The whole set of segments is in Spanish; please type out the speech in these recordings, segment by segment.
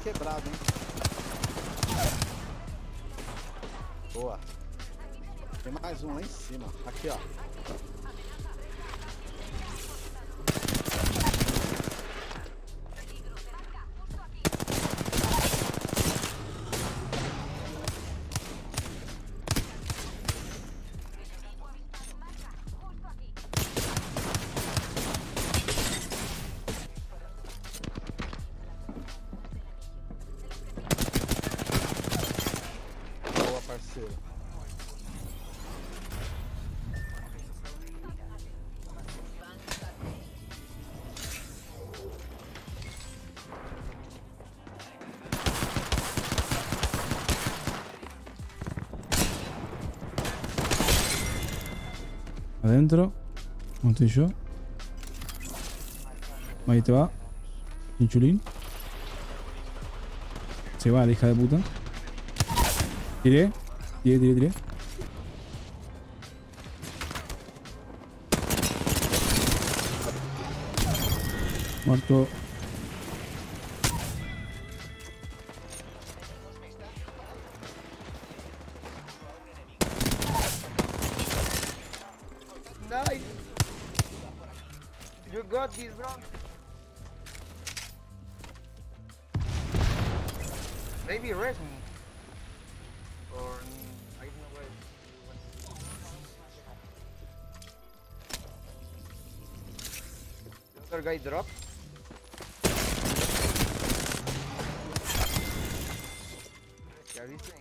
quebrado, hein? Boa. Tem mais um lá em cima. Aqui, ó. Boa, parceiro. Adentro. ¿Cómo estoy yo? Ahí te va. Chinchulín. Se va la hija de puta. Tiré. Tiré. Muerto. Nice. You got this, bro. Maybe rest me. Or I don't know where. The other guy dropped. ¿Ya viste?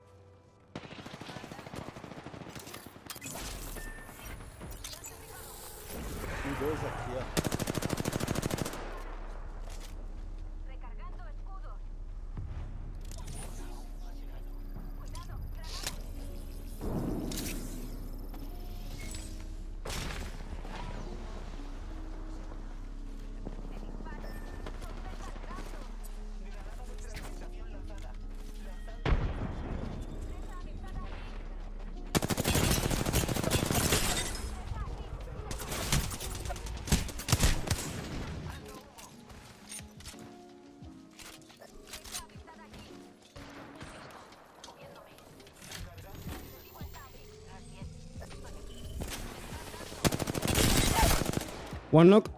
Tem dois aqui, ó. Recargando escudos. One knock.